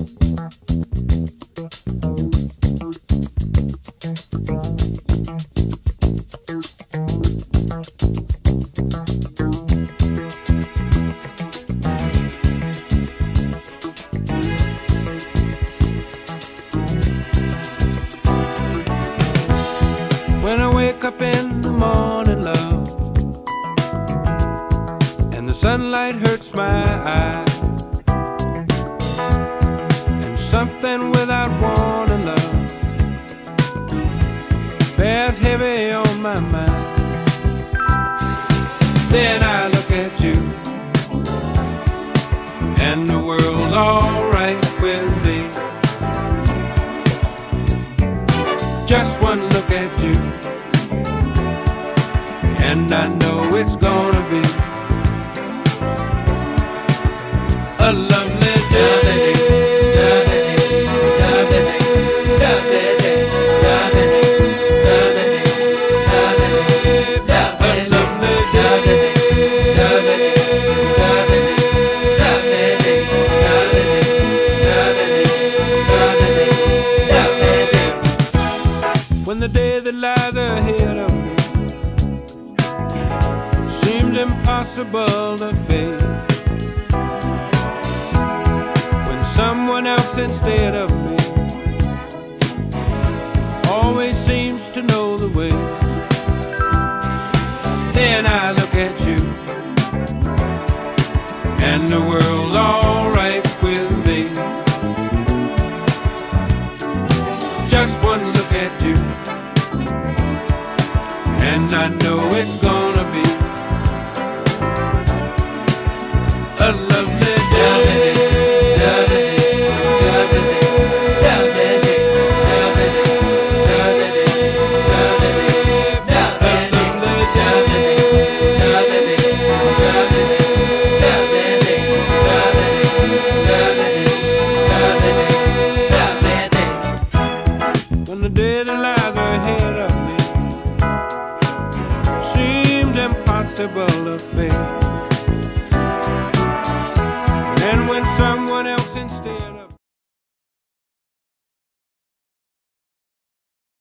When I wake up in the morning, love, and the sunlight hurts my eyes, and something without warning, love, bears heavy on my mind. Then I look at you, and the world's alright with me. Just one look at you, and I know it's gonna be a lovely day. When the day that lies ahead of me seems impossible to face, when someone else instead of me always seems to know the way, then I look at you, and the world's alright with me. Just one look at you, and I know it's gonna be a lovely day. When the day that lies ahead of me seemed impossible to face, and when some